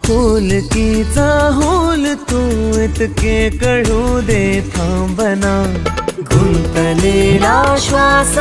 फूल की चाहूल तू इतके कळू दे थांबना गुंतलेला श्वास